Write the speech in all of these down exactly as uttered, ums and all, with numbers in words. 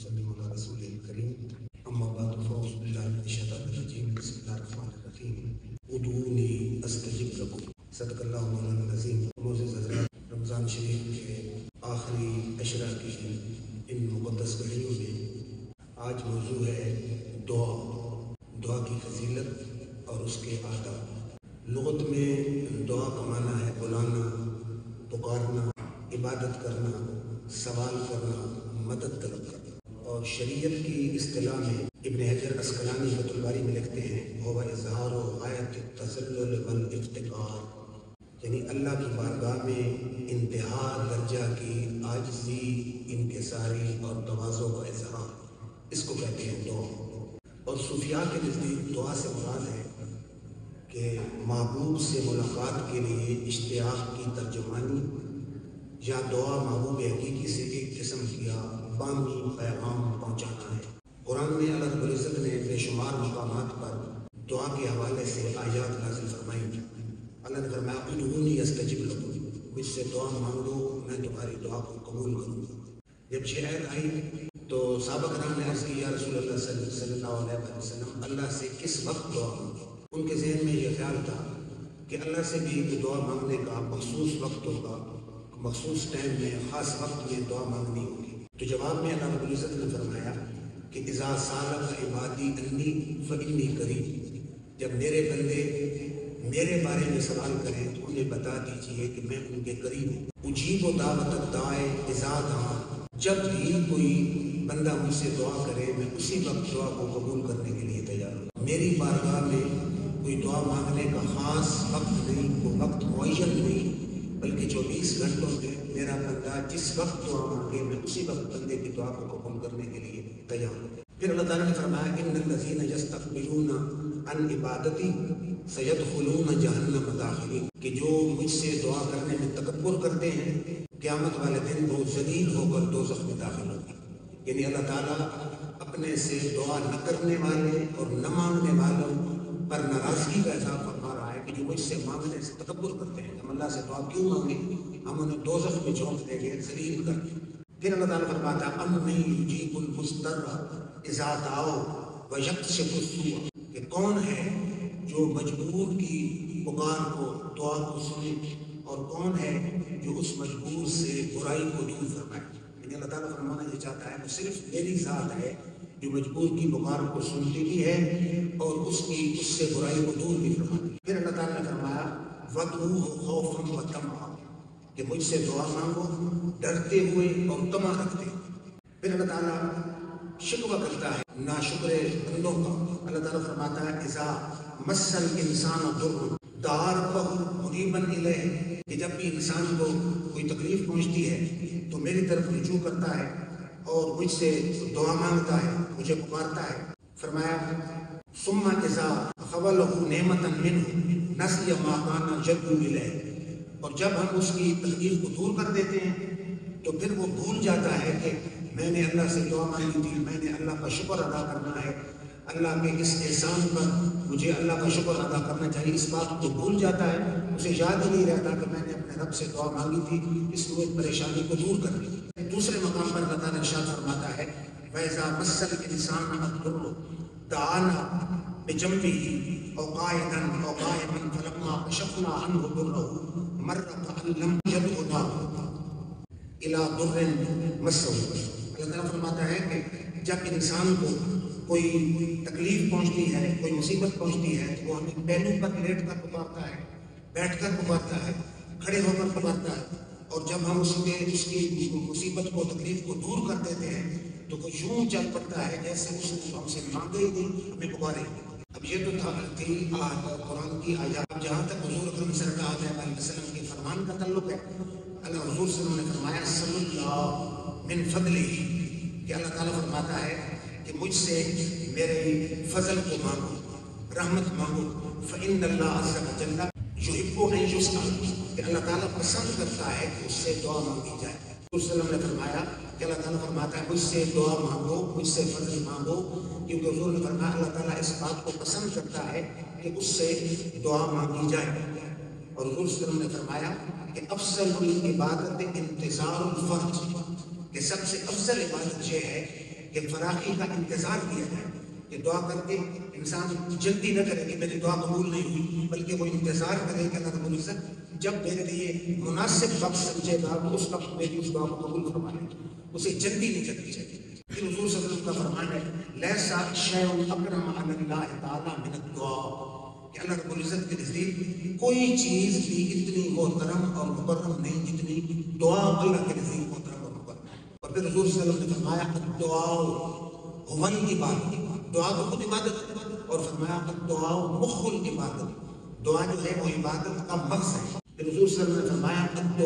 वसल्लम अला रसूलिल करीम अम्मा बाद फ़अऊज़ु बिल्लाहि मिनश शैतानिर रजीम बिस्मिल्लाहिर रहमानिर रहीम उदूनी अस्तजिब लकुम सदक़ल्लाहु मौलाना अज़ीम। मोअज़्ज़िज़ हज़रात, रमज़ान शरीफ के आखिरी अशरा की इन मुक़द्दस घड़ियों में आज मौजू है दुआ, दुआ की फजीलत और उसके आदाब। लुग़त में दुआ का माना है बुलाना, पुकारना, इबादत करना, सवाल करना, मदद तलब करना। और शरीयत की इस्तिलाह में इब्न हजर अस्क़लानी फ़तहुल बारी में लिखते हैं हुवा इज़हारु ग़ायतित तज़ल्लुल वल इफ़्तिक़ार, यानी अल्लाह की बारगाह में इंतहा दर्जा की आजिज़ी, इनकिसारी और तवाज़ु का इज़हार, इसको कहते हैं दुआ। और सूफिया के नज़दीक दुआ से मुराद है कि महबूब से मुलाकात के लिए इश्तियाक़ की तर्जुमानी या दुआ महबूब हकीकी से एक किस्म किया बामी पैगाम पहुँचाना है। कुरान में अल्लाह रब्बुल इज़्ज़त ने बेशुमार मकामात पर दुआ के हवाले से आयात नाज़िल फरमाई। अल्लाह ने फरमाया उदऊनी अस्तजिब लकुम, मुझसे दुआ मांगो मैं तुम्हारी दुआ को कबूल करूँगा। जब ये आयत आई तो सहाबा कराम ने अर्ज़ की या रसूल अल्लाह सल्लल्लाहु अलैहि वसल्लम, अल्लाह से किस वक्त दुआ मांगे? उनके ज़हन में यह ख्याल था कि अल्लाह से भी दुआ मांगने का मखसूस वक्त होगा, मखसूस टाइम में, ख़ास वक्त में दुआ मांगनी होगी। तो जवाब में अल्लाह रब्बुल इज़्ज़त ने फरमाया कि इज़ा सालक इबादी अन्नी फ़इन्नी करीब, जब मेरे बंदे मेरे बारे में सवाल करें तो उन्हें बता दीजिए कि मैं उनके करीब हूँ। उजीब दावत दाए इज़ा दान, जब भी कोई बंदा मुझसे दुआ करे मैं उसी वक्त दुआ को कबूल करने के लिए तैयार हूँ। मेरी बारगाह में कोई दुआ मांगने का ख़ास वक्त नहीं, वो वक्त मुअय्यन नहीं, बल्कि चौबीस घंटों में मेरा बंदा जिस वक्त दुआ मांगे मैं उसी वक्त बंदे की दुआ को कबूल करने के लिए तैयार हूँ। फिर अल्लाह ताला ने फरमाया इन्नल्लज़ीना यस्तक्बिरूना अन इबादती सयदखुलूना जहन्नम दाखिलीन, कि जो मुझसे दुआ करने में तकब्बुर करते हैं क़यामत वाले दिन वो ज़लील होकर दोज़ख में दाखिल होंगे। यानी अल्लाह ताला अपने से दुआ न करने वाले और न मांगने वालों पर नाराज़गी का इज़हार फरमा रहा है कि जो मुझसे मांगने से तकब्बुर करते हैं, हम अल्लाह से दुआ क्यों मांगे, हम उन्हें दोज़ख में झोंक देंगे, ज़लील कर। फिर अल्लाह ताला फरमाता है अम्मन युजीबुल मुज़्तर्रा इज़ा दअऊ व यक्शिफु सूअ, कि कौन है जो मजबूर की पुकार को, दुआ को सुने, और कौन है जो उस मजबूर से बुराई को दूर फरमाए। यानी अल्लाह ताला फरमाना ये चाहता है कि सिर्फ मेरी ज़ात है जो मजबूर की पुकार को सुनती भी है और उसकी उससे बुराई को दूर भी फरमाती है। फिर अल्लाह ताला ने फरमाया वदऊहु खौफन व तमअ, कि मुझसे दुआ मांगो डरते हुए और तमा रखते। फिर अल्लाह ताला शिकवा करता है नाशुक्र बंदों का। अल्लाह ताला फरमाता है इज़ा मस्सल इंसान दुर्र दारबहु मुनीबन इलैहि, कि जब भी इंसान को कोई तकलीफ पहुँचती है तो मेरी तरफ रुजू करता है और मुझसे दुआ मांगता है, मुझे पुकारता है। फरमाया सुम्मा इज़ा खवलहु नेमतन मिन्हु नसिया मा काना यदउ इलैहि, और जब हम उसकी तकलीफ को दूर कर देते हैं तो फिर वो भूल जाता है कि मैंने अल्लाह से दुआ मांगी थी, मैंने अल्लाह का शुक्र अदा करना है, अल्लाह के इस एहसान पर मुझे अल्लाह का शुक्र अदा करना चाहिए। इस बात को भूल जाता है, उसे याद ही नहीं रहता कि मैंने अपने रब से दुआ मांगी थी, इसलिए परेशानी को दूर कर दी। दूसरे मकाम पर अल्लाह ताला इरशाद फरमाता है वैज़ा मस्सल इंसान अद्दुर्र दआना बिजंबिही औ काइदन औ काइमन फलम्मा कशफना अन्हु दुर्रहु मर्रा कअन लम यदउना इला दुर्रिन मस्सहु। अल्लाह ताला फरमाता है कि जब इंसान को कोई तकलीफ पहुंचती है, कोई मुसीबत पहुंचती है तो वो हमें पहलू पर लेट कर पुकारता है, बैठ कर पुकारता है, खड़े होकर पुकारता है, और जब हम उसके उसकी मुसीबत को, तकलीफ को दूर कर देते हैं तो वो यूं चल पड़ता है जैसे उसने हमसे मांगे ही नहीं, हमें पुकारे। अब ये तो था थी कुरान की आयत। जहाँ तक हुजूर अकरम सल्लल्लाहु अलैहि वसल्लम के फरमान का ताल्लुक है, अल्लाह हुजूर से उन्होंने फरमाया सल्लल्लाहु मिन फदलिही, कि अल्लाह ताला फरमाता है कि मुझसे मेरे फजल को मांगो, रहमत मांगो। फ़इन्नल्लाह अज़्ज़ा व जल्ला युहिब्बु अन युस्अल, कि अल्लाह ताला पसंद करता है कि उससे दुआ मांगी जाए। हुजूर ने फरमाया कि अल्लाह ताला फरमाता है मुझसे दुआ मांगो, मुझसे फजल मांगो, क्योंकि हुजूर ने फरमाया अल्लाह ताला इस बात को पसंद करता है कि उससे दुआ मांगी जाए। और हुजूर ने फरमाया कि अफज़लुल इबादत इंतिज़ारुल फर्ज, कि सबसे अफजल इबादत ये है कि کہ فراخی کا انتظار کیا جائے، کہ دعا کر کے انسان جلدی نہ کرے کہ میری دعا قبول نہیں ہوئی، بلکہ وہ انتظار کرے کہ اللہ رب العزت جب میرے لیے مناسب وقت سمجھے گا تو اس وقت میری اس دعا کو قبول فرما لے گا، اسے جلدی نہیں کرنی چاہیے۔ پھر حضور صلی اللہ علیہ وسلم کا فرمان ہے لیسا شیء اکرم علی اللہ تعالی من الدعاء، کہ اللہ رب العزت کے نزدیک کوئی چیز بھی اتنی محترم اور مکرم نہیں جتنی دعا اللہ کے نزدیک محترم اور مکرم ہے۔ اور پھر حضور صلی اللہ علیہ وسلم نے فرمایا الدعاء هو العبادۃ، دعا تو خود عبادت ہے، اور فرمایا الدعاء مخ العبادت، دعا جو ہے وہ عبادت کا مغز ہے۔ پھر حضور صلی اللہ علیہ وسلم نے فرمایا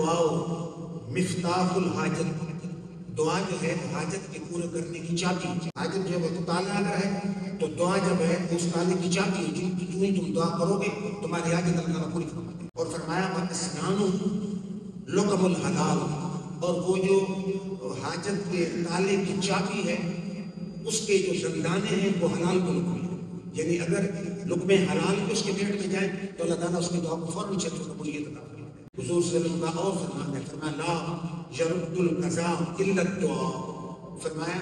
الدعاء مفتاح الحاجت، دعا جو ہے حاجت کے پورے کرنے کی چابی، حاجت جو ہے وہ تالا اگر ہے تو دعا جب ہے اس تالے کی چابی ہے، جو ہی تم دعا کرو گے تمہاری حاجت اللہ تعالیٰ پوری فرما دے۔ اور فرمایا وَأَسْنَانُ لُقَمُ الْحَلَالِ، اور وہ جو حاجت کے تالے کی چابی ہے اس کے جو دندانے ہیں وہ حلال کو لقمے ہیں، یعنی اگر لقمے حلال کے اس کے پیٹ میں جائیں تو اللہ تعالیٰ اس کی دعا کو فوراً چیک کر قبولیت عطا فرماتا ہے۔ حضور صلی اللہ علیہ وسلم کا اور فرمان ہے، فرمایا لا یرد القضاء الا الدعاء، فرمایا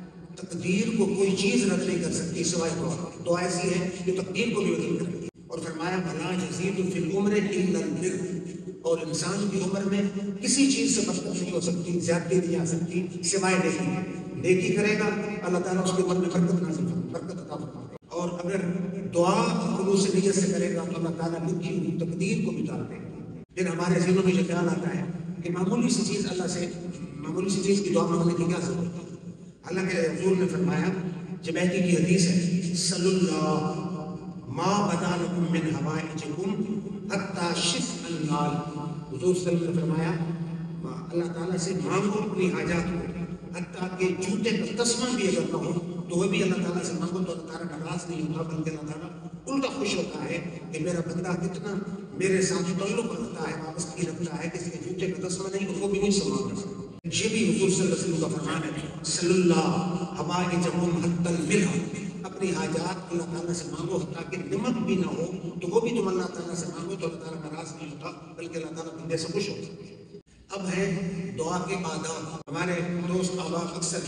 تقدیر کو کوئی چیز رد نہیں کر سکتی سوائے دعا، دعا ایسی ہے جو تقدیر کو بھی بدل کر دی۔ اور فرمایا ولا یزید فی العمر الا البر، اور انسان کی عمر میں کسی چیز سے برکت نہیں ہو سکتی، زیادتی نہیں آ سکتی سوائے نیکی، نیکی کرے گا اللہ تعالیٰ اس کے عمر میں برکت نازل فرمائے، برکت عطا فرمائے۔ اور اگر دعا خلوص نیت سے کرے گا تو اللہ تعالیٰ لکھی ہوئی تقدیر کو بھی ڈال دے گا۔ پھر ہمارے ذہنوں میں یہ خیال آتا ہے کہ معمولی سی چیز اللہ سے، معمولی سی چیز کی دعا مانگنے کی کیا ضرورت ہے؟ حالانکہ حضور نے فرمایا، جب ایکی کی حدیث ہے صلی اللہ ما بدا لکم من حوائجکم حتی شفع النال، حضور صلی اللہ علیہ وسلم نے فرمایا اللہ تعالیٰ سے مانگو اپنی حاجات کو، حتیٰ کہ جوتے کا تسمہ بھی اگر نہ ہو تو وہ بھی اللہ تعالیٰ سے مانگو تو اللہ تعالیٰ ناراض نہیں ہوتا، بلکہ اللہ تعالیٰ الٹا خوش ہوتا ہے کہ میرا بندہ کتنا میرے ساتھ تعلق رکھتا ہے، وابستگی رکھتا ہے، کسی کے جوتے کا تسمہ نہیں اس کو بھی مجھ سے مانگ رہا ہے۔ یہ بھی حضور صلی اللہ علیہ وسلم کا فرمان ہے صلی اللہ حوائجکم حتی الملح، اپنی حاجات اللہ تعالیٰ سے مانگو حتیٰ کہ نمک بھی نہ ہو تو وہ بھی تم اللہ تعالیٰ سے مانگو تو اللہ تعالیٰ ناراض نہیں ہوتا، بلکہ اللہ تعالیٰ بندے سے خوش ہوتا ہے۔ اب ہے دعا کے آداب۔ ہمارے دوست احباب اکثر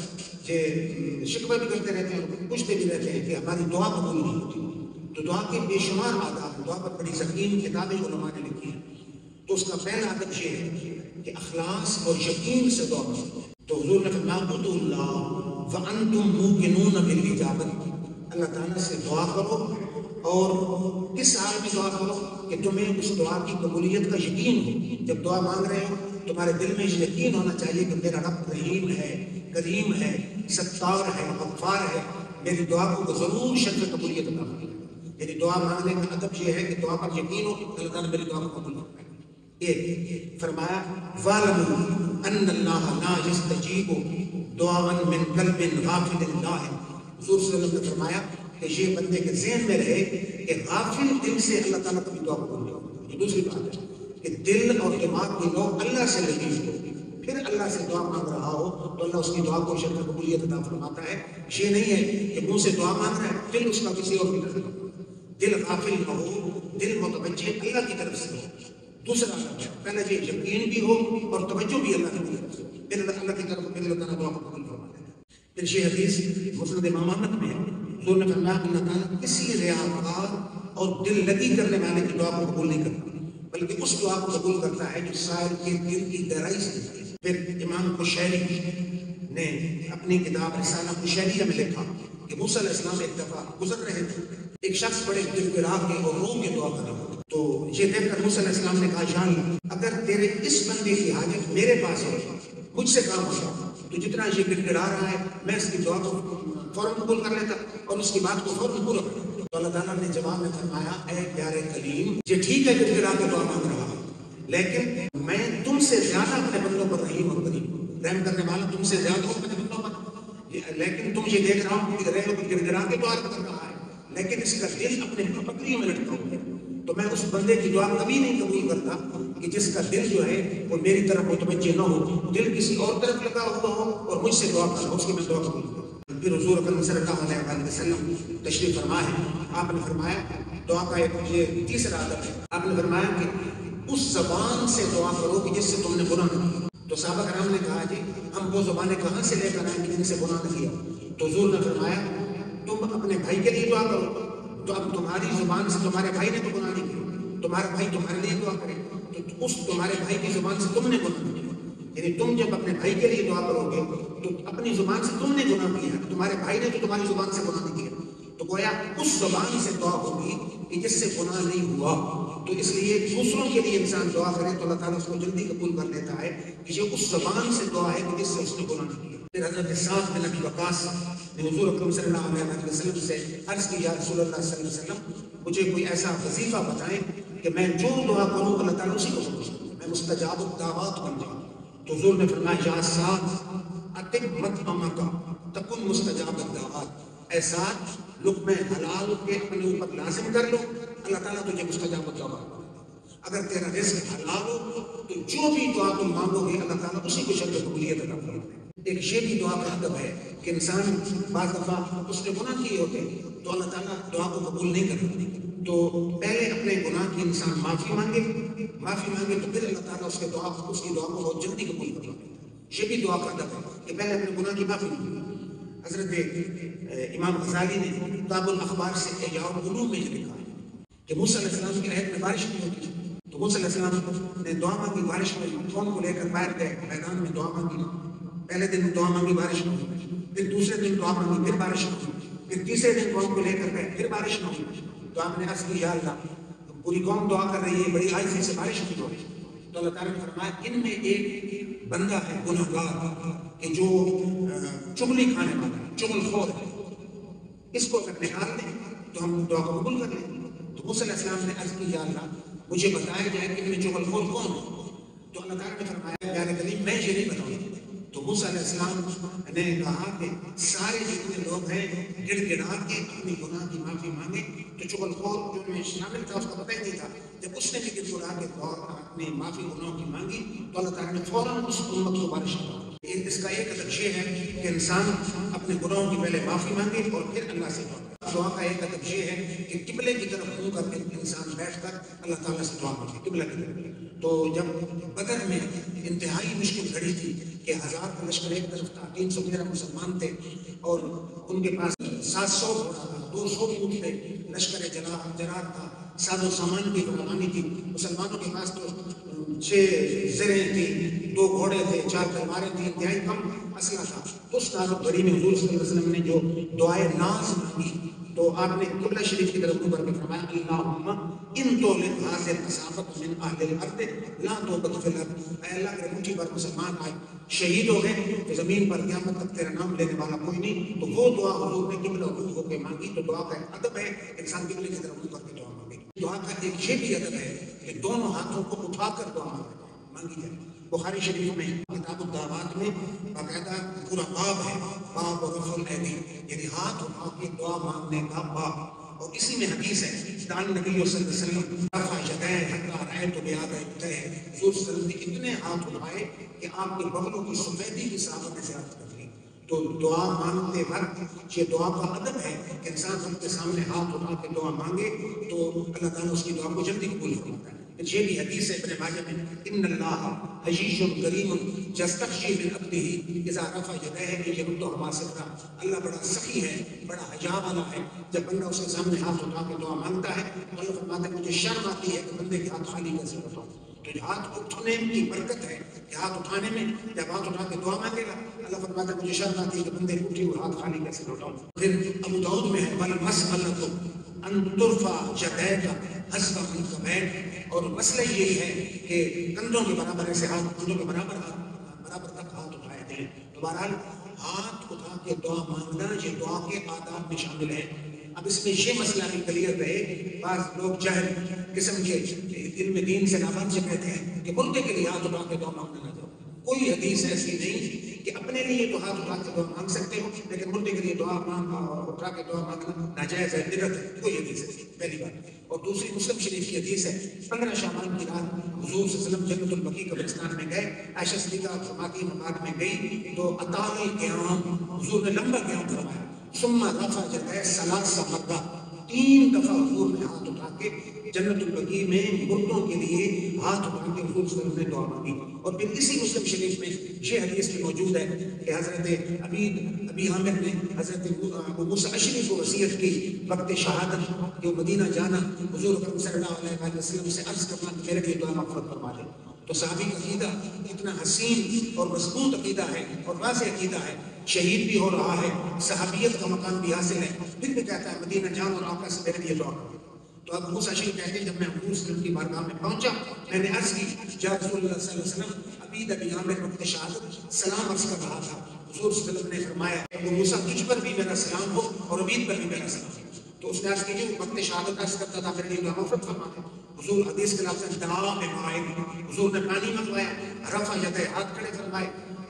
یہ شکوہ بھی کرتے رہتے ہیں اور پوچھتے بھی رہتے ہیں کہ ہماری دعا قبول نہیں ہوتی، تو دعا کے بے شمار آداب، دعا پر بڑی ذکیم کتابیں علماء نے لکھی ہیں۔ تو اس کا پہلا ادب یہ ہے کہ اخلاص اور یقین سے دعا کرو۔ تو حضور نے فرمایا ادعوا اللہ وانتم موقنون بالاجابۃ، اللہ تعالیٰ سے دعا کرو اور کس حال میں دعا کرو کہ تمہیں اس دعا کی قبولیت کا یقین ہو۔ جب دعا مانگ رہے ہو تمہارے دل میں یہ یقین ہونا چاہیے کہ میرا رب رحیم ہے، کریم ہے، ستار ہے، غفار ہے، میری دعا کو ضرور شرط قبولیت عطا فرمائے گا۔ یعنی دعا مانگنے کا ادب یہ ہے کہ دعا پر یقین ہو کہ اللہ تعالیٰ میری دعا کو قبول فرمائے گا۔ ایک فرمایا وَاعْلَمُوا أَنَّ اللَّهَ لَا يَسْتَجِيبُ دُعَاءً مِّن قَلْبٍ غَافِلٍ لَاهٍ، حضور صلی اللہ علیہ وسلم نے فرمایا کہ یہ بندے کے ذہن میں رہے کہ غافل دل سے اللہ تعالیٰ کبھی دعا قبول نہیں ہوتی۔ یہ دوسری بات ہے کہ دل اور دماغ کی نو اللہ سے لگی ہو، پھر اللہ سے دعا مانگ رہا ہو تو اللہ اس کی دعا کو شرط قبولیت عطا فرماتا ہے۔ یہ نہیں ہے کہ منہ سے دعا مانگ رہا ہے دل اس کا کسی اور کی طرف ہو، دل غافل نہ ہو، دل متوجہ اللہ کی طرف سے ہو۔ دوسرا پہلے یہ یقین بھی ہو اور توجہ بھی اللہ کی طرف سے، پھر اللہ کی طرف پھر اللہ تعالیٰ دعا کو قبول فرماتا ہے۔ پھر یہ حدیث مسند امام احمد میں ہے، حضور نے فرمایا اللہ تعالیٰ کسی ریاکار اور دل لگی کرنے والے کی دعا کو قبول نہیں کرتا، بلکہ اس دعا کو قبول کرتا ہے جو سائل کے دل کی گہرائی سے ہے۔ پھر امام قشیری نے اپنی کتاب رسالہ قشیریہ میں لکھا کہ موسیٰ علیہ السلام ایک دفعہ گزر رہے تھے، ایک شخص بڑے گڑ گڑا کے اور رو کے دعا کر رہا تھا، تو یہ دیکھ کر موسیٰ علیہ السلام نے کہا یا اللہ اگر تیرے اس بندے کی حاجت میرے پاس ہے مجھ سے کام ہوگا، تو جتنا یہ گڑ گڑا رہا ہے میں اس کی دعا کو فوراً قبول کر لیتا اور اس کی بات کو فوراً پورا کر لیتا۔ تو اللہ تعالیٰ نے جواب میں فرمایا اے پیارے کلیم، یہ ٹھیک ہے گڑ گڑا کے دعا مانگ رہا ہے، لیکن میں تم سے زیادہ اپنے بندوں پر رحیم اور کریم، رحم کرنے والا تم سے زیادہ ہوں اپنے بندوں پر، لیکن تم یہ دیکھ رہا ہوں کہ رہے ہو گڑ گڑا کے دعا کر رہا ہے لیکن اس کا دل اپنے پکڑیوں میں لٹکا ہوا ہے، تو میں اس بندے کی دعا کبھی نہیں قبول کرتا کہ جس کا دل جو ہے وہ میری طرف متوجہ نہ ہو، دل کسی اور طرف لگا ہوا ہو اور مجھ سے دعا کر رہا ہو، اس کی میں دعا قبول کروں۔ پھر حضور اکرم صلی اللہ علیہ وسلم تشریف فرما ہے، آپ نے فرمایا دعا کا ایک یہ تیسرا ادب ہے، آپ نے فرمایا کہ اس زبان سے دعا کرو کہ جس سے تم نے گناہ نہیں کیا۔ تو صحابہ کرام نے کہا جی ہم وہ زبانیں کہاں سے لے کر آئیں کہ جن سے گناہ نہ کیا؟ تو حضور نے فرمایا تم اپنے بھائی کے لیے دعا کرو، تو اب تمہاری زبان سے تمہارے بھائی نے تو گناہ نہیں کیا، تمہارا بھائی تمہارے لیے دعا کرے تو اس تمہارے بھائی کی زبان سے تم نے گناہ نہیں کیا۔ یعنی تم جب اپنے بھائی کے لیے دعا کرو گے تو اپنی زبان سے تم نے گناہ کیا، تمہارے بھائی نے تو تمہاری زبان سے گناہ نہیں کیا، تو گویا اس زبان سے دعا ہوگی کہ جس سے گناہ نہیں ہوا۔ تو اس لیے دوسروں کے لیے انسان دعا کرے تو اللہ تعالیٰ اس کو جلدی قبول کر لیتا ہے کہ یہ اس زبان سے دعا ہے کہ جس سے اس نے گناہ نہیں کیا۔ پھر حضرت سعد بن ابی وقاص نے حضور اکرم صلی اللہ علیہ وسلم سے عرض کی یا رسول اللہ صلی اللہ علیہ وسلم مجھے کوئی ایسا وظیفہ بتائیں کہ میں جو دعا کروں اللہ تعالیٰ اسی کو قبول کرے، میں مستجاب الدعوات بن جاؤں۔ تو حضور نے فرمایا یا سعد اتم مطعمک تکن مستجاب الدعوات، اے سعد لقمہ حلال کے اپنے اوپر لازم کر لو، اللہ تعالیٰ تجھے مستجاب الدعوات۔ اگر تیرا رزق حلال ہو تو جو بھی دعا تم مانگو گے اللہ تعالیٰ اسی کو شرط قبولیت عطا فرمائے گا۔ ایک یہ بھی دعا کا ادب ہے کہ انسان بعض دفعہ اس نے گناہ کیے ہوتے تو اللہ تعالیٰ دعا کو قبول نہیں کرتا، تو پہلے اپنے گناہ کی انسان معافی مانگے، معافی مانگے تو پھر اللہ تعالیٰ اس کے دعا اس کی دعا کو بہت جلدی قبول کرتا ہے۔ یہ بھی دعا کا ادب ہے کہ پہلے اپنے گناہ کی معافی مانگے۔ حضرت امام غزالی نے کتاب الاخبار سے احیاء العلوم میں یہ لکھا ہے کہ موسیٰ علیہ السلام کی عہد میں بارش نہیں ہوتی تو موسیٰ علیہ السلام نے دعا مانگی، بارش میں قوم کو لے کر باہر گئے، میدان میں دعا مانگی، پہلے دن دعا مانگی بارش نہ ہوئی، پھر دوسرے دن دعا مانگی پھر بارش نہ ہوئی، پھر تیسرے دن قوم کو لے کر گئے پھر بارش نہ ہوئی، تو آپ نے عرض کی یا اللہ پوری قوم دعا کر رہی ہے، بڑی عاجزی سے بارش نہیں ہو رہی، تو اللہ تعالیٰ نے فرمایا ان میں ایک بندہ ہے گناہ گار کہ جو چغلی کھانے والا ہے، چغل خور ہے، اس کو اگر نکال دیں تو ہم دعا کو قبول کر لیں۔ تو موسیٰ علیہ السلام نے عرض کی یا اللہ مجھے بتایا جائے کہ ان میں چغل خور کون ہے، تو اللہ تعالیٰ نے فرمایا پیارے کریم میں یہ نہیں بتاؤں۔ تو موسیٰ علیہ السلام نے کہا کہ سارے جتنے لوگ ہیں گڑ گڑا کے اپنی گناہ کی معافی مانگے، تو چغل خور جو میں شامل تھا اس کو پتہ ہی نہیں تھا، جب اس نے بھی گڑ گڑا کے اپنی معافی گناہوں کی مانگی تو اللہ تعالیٰ نے فوراً اس امت کو بارش کیا۔ اس کا ایک ادب یہ ہے کہ انسان اپنے گناہوں کی پہلے معافی مانگے اور پھر اللہ سے دعا کرے۔ دعا کا ایک ادب یہ ہے کہ قبلے کی طرف منہ کر کے انسان بیٹھ کر اللہ تعالیٰ سے دعا مانگے قبلہ کی طرف۔ تو جب بدر میں انتہائی مشکل گھڑی تھی کہ ہزار کا لشکر ایک طرف تھا، تین سو تیرہ مسلمان تھے اور ان کے پاس سات سو گھوڑا تھا، دو سو اونٹ تھے، لشکر جرار تھا، ساز و سامان کی فراوانی تھی، مسلمانوں کے پاس تو چھ زریں تھیں، دو گھوڑے تھے، چار تلواریں تھیں، انتہائی کم اسلحہ تھا۔ اس نازک گھڑی میں حضور صلی اللہ علیہ وسلم نے جو دعائے ناز مانگی تو آپ نے قبلہ شریف کی طرف منہ کر کے فرمایا اللہم ان تولد حاضر مسافت من اہل الارض لا توبت فی الارض، اے اللہ کے مٹھی پر مسلمان آئے شہید ہو گئے تو زمین پر قیامت تک تیرا نام لینے والا کوئی نہیں۔ تو وہ دعا حضور نے قبلہ رخ ہو کے مانگی۔ تو دعا کا ایک ادب ہے انسان قبلے کی طرف منہ کر کے دعا مانگے۔ دعا کا ایک یہ بھی ادب ہے کہ دونوں ہاتھوں کو اٹھا کر دعا مانگی جائے۔ بخاری شریف میں کتاب الدعوات میں باقاعدہ پورا باب ہے، باب رفع الایدی، یعنی ہاتھ اٹھا کے دعا مانگنے کا باب۔ اور اسی میں حدیث ہے دان نبی صلی اللہ علیہ وسلم رفع یدیہ حتی رأیت بیاض یدیہ، حضور صلی اللہ علیہ وسلم نے اتنے ہاتھ اٹھائے کہ آپ کے بغلوں کی سفیدی کی صحابہ نے زیارت کر لی۔ تو دعا مانگتے وقت یہ دعا کا ادب ہے کہ انسان سب کے سامنے ہاتھ اٹھا کے دعا مانگے تو اللہ تعالیٰ اس کی دعا کو جلدی قبول فرماتا ہے۔ یہ بھی حدیث ہے ابن ماجہ میں ان اللہ حجیج کریم یستخشی من عبدہ اذا رفع یدیہ یردہما صفرا، اللہ بڑا سخی ہے، بڑا حیا والا ہے، جب بندہ اس کے سامنے ہاتھ اٹھا کے دعا مانگتا ہے تو اللہ فرماتا ہے مجھے شرم آتی ہے کہ بندے کے ہاتھ خالی کیسے اٹھاؤں۔ تو یہ ہاتھ اٹھنے کی برکت ہے کہ ہاتھ اٹھانے میں جب ہاتھ اٹھا کے دعا مانگے گا اللہ فرماتا ہے مجھے شرم آتی ہے کہ بندے اٹھی ہوئے ہاتھ خالی کیسے اٹھاؤں۔ پھر ابو داؤد میں ہے والمسئلۃ ان ترفع یدیک حسب منکبیک، اور مسئلہ یہی ہے کہ کندھوں کے برابر ایسے ہاتھ کندھوں کے برابر ہاتھ برابر تک ہاتھ اٹھائے جائیں۔ تو بہرحال ہاتھ اٹھا کے دعا مانگنا یہ دعا کے آداب میں شامل ہے۔ اب اس میں یہ مسئلہ بھی کلیئر رہے، بعض لوگ جہل قسم کے علم دین سے ناواقف کہتے ہیں کہ ملک کے لیے ہاتھ اٹھا کے دعا مانگنا نہ جاؤ۔ کوئی حدیث ایسی نہیں کہ اپنے لیے تو ہاتھ اٹھا کے دعا مانگ سکتے ہو لیکن ملک کے لیے دعا اٹھا کے دعا مانگنا ناجائز ہے، بدعت ہے، کوئی حدیث ایسی پہلی بات۔ اور دوسری مسلم شریف کی حدیث ہے پندرہ شعبان کی رات حضور صلی اللہ علیہ وسلم جنت البقیع قبرستان میں گئے، عائشہ صدیقہ فرماتی مقام میں گئی تو اطال القیام، حضور نے لمبا قیام فرمایا، ثم رفع یدیہ ثلاث مرات، تین دفعہ حضور نے ہاتھ اٹھا کے جنت البقیع میں مردوں کے لیے ہاتھ اٹھا کے حضور صلی اللہ علیہ وسلم نے دعا مانگی. اور پھر اسی مسلم شریف میں یہ حدیث بھی موجود ہے کہ حضرت ابی ابی عامر نے حضرت ابو موسیٰ اشعری کو وصیت کی وقت شہادت کہ مدینہ جانا حضور اکرم صلی اللہ علیہ وسلم سے عرض کرنا کہ میرے لیے دعا مغفرت فرما دے. تو صحابی کا عقیدہ اتنا حسین اور مضبوط عقیدہ ہے اور واضح عقیدہ ہے، شہید بھی ہو رہا ہے، صحابیت کا مقام بھی حاصل ہے، پھر بھی کہتا ہے مدینہ جان اور آقا سے میرے لیے دعا کرو. تو اب موسیٰ اشعری کہتے ہیں جب میں حضور صلی اللہ علیہ وسلم کی بارگاہ میں پہنچا میں نے عرض کی یا رسول اللہ صلی اللہ علیہ وسلم عبید ابی عامر وقت شہادت سلام عرض کر رہا تھا. حضور صلی اللہ علیہ وسلم نے فرمایا ابو موسیٰ تجھ پر بھی میرا سلام ہو اور عبید پر بھی میرا سلام ہو. تو اس نے عرض کی جو وقت شہادت عرض کرتا تھا میرے لیے دعا مغفرت فرما دے. حضور حدیث کے لفظ دعا میں مائے حضور نے پانی منگوایا، رفع یدہ ہاتھ کھڑے فرمائے،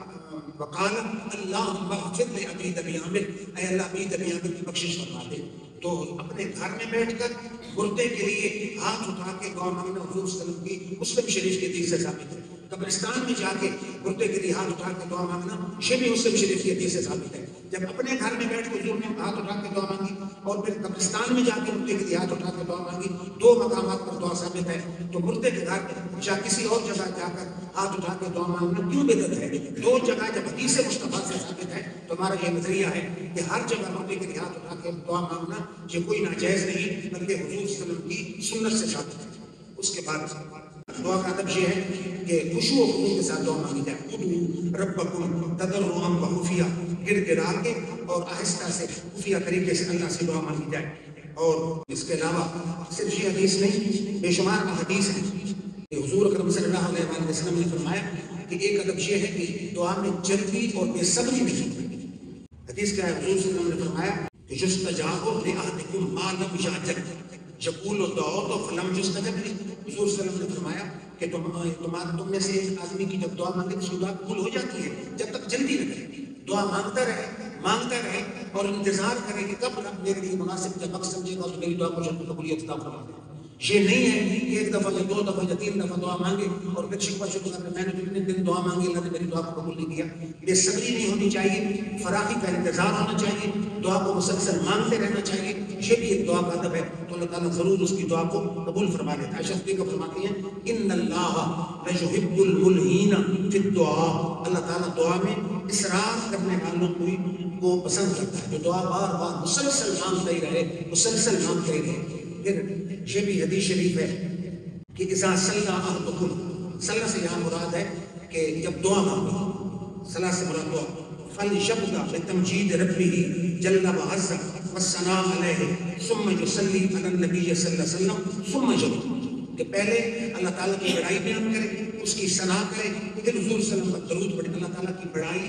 وقال اللہم اغفر لعبید ابی عامر، اے اللہ عبید ابی عامر کی بخشش فرما دے. تو اپنے گھر میں بیٹھ کر مردے کے لیے ہاتھ اٹھا کے دعا مانگنا حضور صلی اللہ علیہ وسلم کی مسلم شریف کے حدیث سے ثابت ہے. قبرستان میں جا کے مردے کے لیے ہاتھ اٹھا کے دعا مانگنا یہ بھی مسلم شریف کی حدیث سے ثابت ہے. جب اپنے گھر میں بیٹھ کے حضور نے ہاتھ اٹھا کے دعا مانگی اور پھر قبرستان میں جا کے مردے کے لیے ہاتھ اٹھا کے دعا مانگی، دو مقامات پر دعا ثابت ہے. تو مردے کے گھر یا کسی اور جگہ جا کر ہاتھ اٹھا کے دعا مانگنا کیوں بدعت ہے؟ دو جگہ جب حدیث مصطفیٰ سے ثابت ہے تو ہمارا یہ نظریہ ہے کہ ہر جگہ مردے کے لیے ہاتھ اٹھا کے دعا مانگنا یہ کوئی ناجائز نہیں بلکہ حضور صلی اللہ علیہ وسلم کی سنت سے ثابت ہے. اس کے بعد دعا کا ادب یہ ہے کہ خشوع و خضوع کے ساتھ دعا مانگی جائے. ادعوا ربکم تضرعا وخفیا، گر گڑا کے اور آہستہ سے خفیہ طریقے سے اللہ سے دعا مانگی جائے. اور اس کے علاوہ صرف یہ حدیث نہیں بے شمار احادیث ہیں کہ حضور اکرم صلی اللہ علیہ وسلم نے فرمایا کہ ایک ادب یہ ہے کہ دعا میں جلدی اور بے صبری نہیں. حدیث کیا ہے؟ حضور صلی اللہ علیہ وسلم نے فرمایا کہ یستجاب لأحدکم ما لم یعجل یقول دعوت فلم یستجب لی. حضور صلی اللہ علیہ وسلم نے فرمایا کہ تمہارے تم میں سے ایک آدمی کی جب دعا مانگے تو دعا قبول ہو جاتی ہے جب تک جلدی نہ کرے. دعا مانگتا رہے مانگتا رہے اور انتظار کرے کہ کب رب میرے لیے مناسب جب وقت سمجھے گا تو میری دعا کو شرط قبولیت عطا فرما دے. یہ نہیں ہے کہ ایک دفعہ یا دو دفعہ یا تین دفعہ دعا مانگے اور پھر شکوہ شکوہ کرے میں نے جتنے دن دعا مانگی اللہ نے میری دعا کو قبول نہیں کیا. بے صبری نہیں ہونی چاہیے، فراخی کا انتظار ہونا چاہیے، دعا کو مسلسل مانگتے رہنا چاہیے. یہ بھی ایک دعا کا ادب ہے تو اللہ تعالیٰ ضرور اس کی دعا کو قبول فرما لیتا ہے. عائشہ صدیقہ فرماتی ہیں ان اللہ ليحب الملحین فی الدعاء، اللہ تعالیٰ دعا میں اصرار کرنے والوں کو پسند کرتا ہے جو دعا بار بار مسلسل مانگتے ہی رہے مسلسل مانگتے ہی رہے. پھر یہ بھی حدیث شریف ہے کہ اذا صلی احدکم، صلی سے یہاں مراد ہے کہ جب دعا مانگو، صلی سے مراد دعا، فلیبدأ بتمجید ربہ جل وعز والثناء علیہ ثم یصلی علی النبی صلی اللہ علیہ وسلم ثم یدعو، کہ پہلے اللہ تعالیٰ کی بڑائی بیان کرے، اس کی ثنا کرے، پھر حضور صلی اللہ علیہ وسلم پر درود پڑھے. اللہ تعالیٰ کی بڑائی،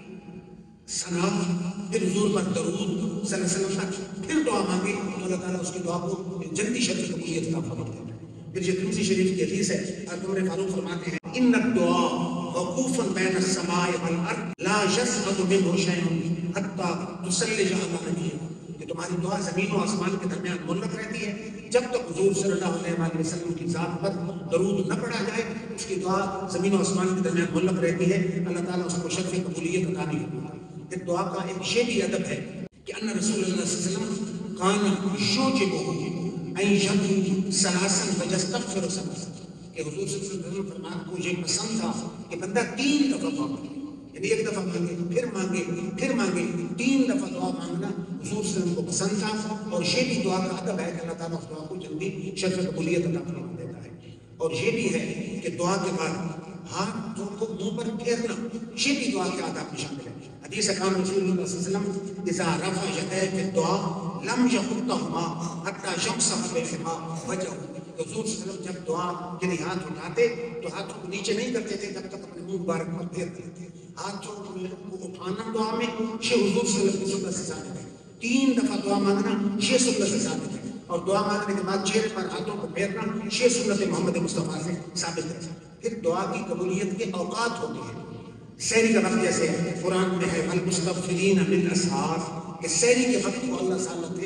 ثنا، پھر حضور پر درود صلی اللہ علیہ وسلم تک، پھر دعا مانگے تو اللہ تعالیٰ اس کی دعا کو جلدی شرط قبولیت عطا فرما دیتا ہے. پھر یہ ترمذی شریف کی حدیث ہے، حضرت عمر فاروق فرماتے ہیں ان الدعاء وقوف بین السماء والارض لا یسقط منه شیء حتی تصلی علی نبیہ، کہ تمہاری دعا زمین و آسمان کے درمیان معلق رہتی ہے جب تک حضور صلی اللہ علیہ وسلم کی ذات پر درود نہ پڑھا جائے اس کی دعا زمین و آسمان کے درمیان معلق رہتی ہے، اللہ تعالیٰ اس کو شرف قبولیت عطا نہیں فرماتا. پھر دعا کا ایک یہ بھی ادب ہے کہ ان رسول اللہ صلی اللہ علیہ وسلم کان یعجبہ ان یدعو ثلاثا فیستغفر ثلاثا، کہ حضور صلی اللہ علیہ وسلم فرمایا کو یہ پسند تھا کہ بندہ تین دفعہ دعا مانگے، یعنی ایک دفعہ مانگے پھر مانگے پھر مانگے تین دفعہ دعا مانگنا حضور صلی اللہ علیہ وسلم کو پسند تھا. اور یہ بھی دعا کا ادب ہے کہ اللہ تعالیٰ اس دعا کو جلدی شرف قبولیت عطا فرما دیتا ہے. اور یہ بھی ہے کہ دعا کے بعد ہاتھوں کو منہ پر پھیرنا یہ بھی دعا کے آداب میں شامل ہے. حدیث کان رسول اللہ صلی اللہ علیہ وسلم اذا رفع یدیہ فی الدعاء لم یخطهما حتی یمسح بہما وجهہ، حضور صلی اللہ علیہ وسلم جب دعا کے لیے ہاتھ اٹھاتے تو ہاتھوں کو نیچے نہیں کرتے تھے جب تک اپنے منہ مبارک پر پھیرتے تھے. ہاتھوں کو اٹھانا دعا میں یہ حضور صلی اللہ علیہ وسلم سے ثابت ہے. تین دفعہ دعا مانگنا یہ سنت سے ثابت ہے، اور دعا مانگنے کے بعد چہرے پر ہاتھوں کو پھیرنا یہ سنت محمد مصطفیٰ سے ثابت ہے. پھر دعا کی قبولیت کے اوقات ہوتے ہیں. سحری کا وقت جیسے قرآن میں ہے والمستغفرین بالاسحار، کہ سحری کے وقت کو اللہ تعالیٰ نے اپنے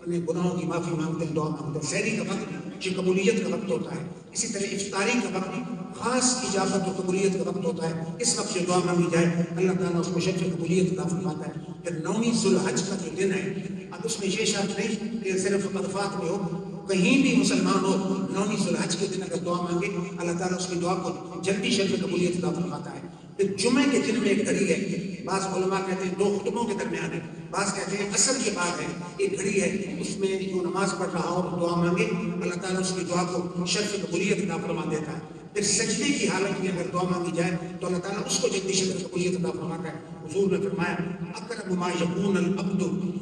اپنے گناہوں کی معافی مانگتے ہیں، دعا مانگتے ہیں۔ سحری کا وقت یہ قبولیت کا وقت ہوتا ہے، اسی طرح افطاری کا وقت خاص اجابت اور قبولیت کا وقت ہوتا ہے، اس وقت جو دعا مانگی جائے اللہ تعالیٰ اس کو شرف قبولیت عطا فرماتا ہے۔ پھر نویں ذوالحج کا جو دن ہے، اب اس میں یہ شرط نہیں کہ صرف عرفات میں ہو، کہیں بھی مسلمان ہو نویں ذوالحج کے دن اگر دعا مانگے اللہ تعالیٰ اس کی دعا کو جلدی شرف قبولیت عطا فرماتا ہے۔ پھر جمعے کے دن میں ایک گھڑی ہے، بعض علماء کہتے ہیں دو خطبوں کے درمیان ہے، بعض کہتے ہیں عصر کے بعد ہے، ایک گھڑی ہے، اس میں جو نماز پڑھ رہا ہو اور دعا مانگے اللہ تعالیٰ اس کی دعا کو شرف قبولیت عطا فرما دیتا ہے۔ پھر سجدے کی حالت میں اگر دعا مانگی جائے تو اللہ تعالیٰ اس کو جلدی شرف قبولیت عطا فرماتا ہے۔ حضور نے فرمایا اقرب ما یکون العبد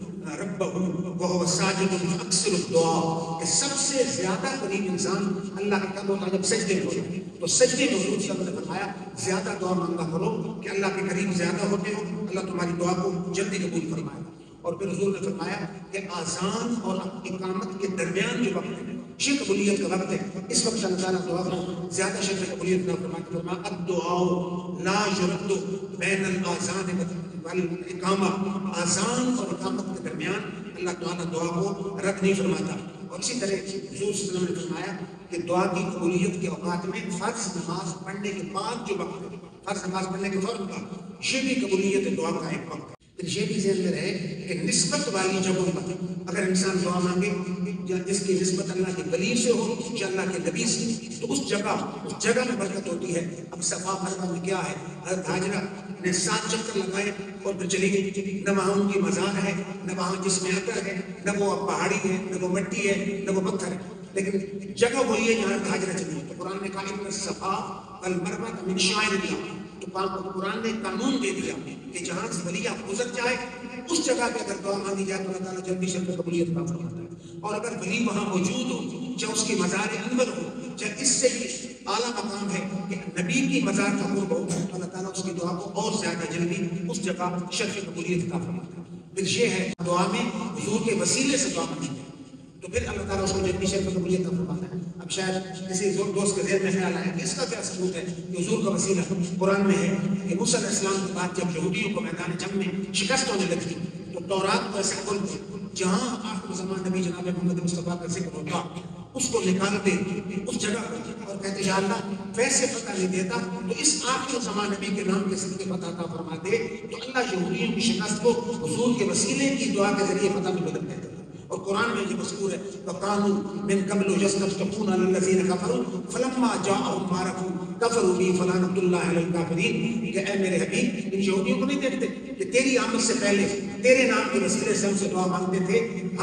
ربہ وہو ساجد فاکثر الدعاء، کہ سب سے زیادہ قریب انسان اللہ کے کب ہوتا ہے؟ جب سجدے میں ہوتا ہے۔ تو سجدے میں حضور صلی اللہ علیہ وسلم نے فرمایا زیادہ دعا مانگا کرو کہ اللہ کے قریب زیادہ ہوتے ہو، اللہ تمہاری دعا کو جلدی قبول فرمائے گا۔ اور پھر حضور نے فرمایا کہ آذان اور اقامت کے درمیان جو وقت ہے یہ قبولیت کا وقت ہے، اس وقت اللہ تعالیٰ دعا کو زیادہ شرف قبولیت نہ فرماتے۔ فرمایا الدعاء لا یرد بین الاذان والاقامہ، آذان اور اقامت کے درمیان اللہ تعالیٰ دعا کو رد نہیں فرماتا۔ اور اسی طرح حضور صلی اللہ علیہ وسلم نے فرمایا کہ دعا کی قبولیت کے اوقات میں فرض نماز پڑھنے کے بعد جو وقت ہے، فرض نماز پڑھنے کے فوراً بعد، یہ بھی قبولیت دعا کا ایک وقت ہے۔ پھر یہ بھی ذہن میں رہے کہ نسبت والی جگہوں پر اگر انسان دعا مانگے یا جس کی نسبت اللہ کے ولی سے ہو یا اللہ کے نبی سے، تو اس جگہ اس جگہ میں برکت ہوتی ہے۔ اب صفا مروا میں کیا ہے، حضرت ہاجرہ نے سات چکر لگائے اور پھر چلی گئی، نہ وہاں ان کی مزار ہے، نہ وہاں جس میں عطر ہے، نہ وہ پہاڑی ہے، نہ وہ مٹی ہے، نہ وہ پتھر ہے، لیکن جگہ وہی ہے جہاں ہاجرہ چلی۔ تو قرآن نے کہا ان الصفا والمروہ من شعائر اللہ، تو قرآن نے قانون دے دیا کہ جہاں سے ولی آپ گزر جائے اس جگہ پہ اگر دعا مانگی جائے تو اللہ تعالیٰ جلدی شرف قبولیت عطا فرماتا ہے۔ اور اگر ولی وہاں موجود ہو، چاہے اس کی مزار انور ہو، چاہے اس سے بھی اعلیٰ مقام ہے کہ نبی کی مزار کا قرب ہو، تو اللہ تعالیٰ اس کی دعا کو اور زیادہ جلدی اس جگہ شرف قبولیت عطا فرماتا ہے۔ پھر یہ ہے دعا میں حضور کے وسیلے سے دعا مانگی جائے تو پھر اللہ تعالیٰ اس کو جلدی شرف قبولیت عطا فرماتا ہے۔ اب شاید کسی دوست کے ذہن میں خیال آیا کہ اس کا کیا ثبوت ہے کہ حضور کا وسیلہ قرآن میں ہے کہ موسیٰ علیہ السلام کے بعد جب یہودیوں کو میدان جنگ میں شکست ہونے لگی تو تورات کو ایسے کھولتے جہاں آخر زمان نبی جناب محمد مصطفیٰ کا ذکر ہوتا اس کو نکالتے اس جگہ پر اور کہتے یا اللہ ویسے پتہ نہیں دیتا تو اس آخر زمان نبی کے نام کے صدقے پتہ عطا فرما دے، تو اللہ یہودیوں کی شکست کو حضور کے وسیلے کی دعا کے ذریعے پتہ میں بدل دیتا۔ اور قرآن میں یہ مذکور ہے وَقَانُوا مِن قَبْلُ يَسْتَفْتِحُونَ عَلَى الَّذِينَ كَفَرُوا فَلَمَّا جَاءَهُم مَّا عَرَفُوا كَفَرُوا بِهِ فَلَعْنَةُ اللَّهِ عَلَى الْكَافِرِينَ کہ اے میرے حبیب ان یہودیوں کو نہیں دیکھتے کہ تیری آمد سے پہلے تیرے نام کے وسیلے سے ہم سے دعا مانگتے تھے،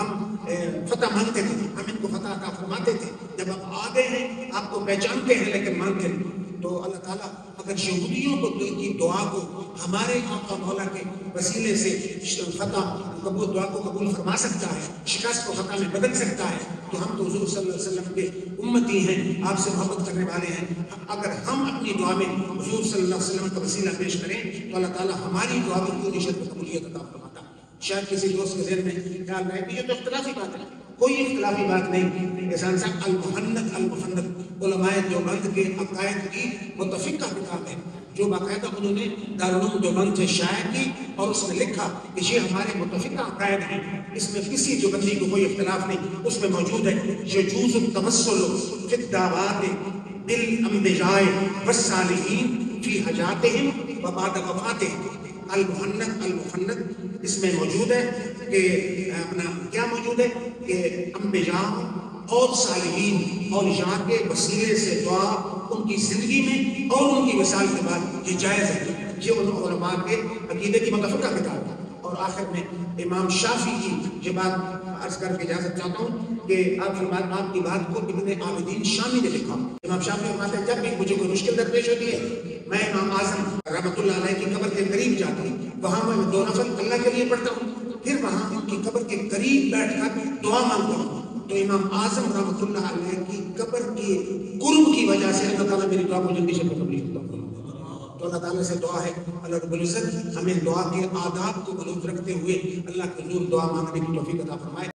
ہم فتح مانگتے تھے، ہم ان کو فتح عطا فرماتے تھے، جب آپ آ گئے ہیں آپ کو پہچانتے ہیں لیکن مانگتے نہیں۔ تو اللہ تعالیٰ اگر یہودیوں کو کی دعا کو ہمارے آقا مولا کے وسیلے سے فتح قبول دعا کو قبول فرما سکتا ہے، شکست کو فتح میں بدل سکتا ہے، تو ہم تو حضور صلی اللہ علیہ وسلم کے امتی ہیں، آپ سے محبت کرنے والے ہیں۔ اگر ہم اپنی دعا میں حضور صلی اللہ علیہ وسلم کا وسیلہ پیش کریں تو اللہ تعالیٰ ہماری دعا کو پوری شرط قبولیت عطا فرماتا ہے۔ شاید کسی دوست کے ذہن میں خیال رہے کہ یہ تو اختلافی بات ہے، کوئی اختلافی بات نہیں۔ احسان صاحب المحنت المفند علماء دیوبند کے عقائد کی متفقہ کتاب ہے جو باقاعدہ انہوں نے دارالعلوم دیوبند سے شائع کی اور اس میں لکھا کہ یہ ہمارے متفقہ عقائد ہیں، اس میں کسی دیوبندی کو کوئی اختلاف نہیں۔ اس میں موجود ہے یجوز التوسل فی الدعوات بالانبیاء والصالحین فی حاجاتہم وبعد وفاتہم۔ المحنت المفند اس میں موجود ہے کہ اپنا کیا موجود ہے کہ انبیاء اور صالحین اور یہاں کے وسیلے سے دعا ان کی زندگی میں اور ان کی وصال کے بعد یہ جائز ہے۔ یہ ان علماء کے عقیدے کی متفقہ کتاب ہے۔ اور آخر میں امام شافعی کی یہ بات عرض کر کے اجازت چاہتا ہوں کہ آپ فرماتے ہیں آپ کی بات کو ابن عابدین شامی نے لکھا۔ امام شافعی فرماتے ہیں جب بھی مجھے کوئی مشکل درپیش ہوتی ہے میں امام اعظم رحمۃ اللہ علیہ کی قبر کے قریب جاتا ہوں، وہاں میں دو نفل اللہ کے لیے پڑھتا ہوں، پھر وہاں ان کی قبر کے قریب بیٹھ کر دعا مانگتا ہوں، تو امام اعظم رحمۃ اللہ علیہ کی قبر کے قرب کی وجہ سے اللہ تعالیٰ میری دعا کو جلدی سے قبول کرتا ہے۔ تو اللہ تعالیٰ سے دعا ہے اللہ رب العزت ہمیں دعا کے آداب کو بلند رکھتے ہوئے اللہ کے حضور دعا مانگنے کی توفیق عطا فرمائے۔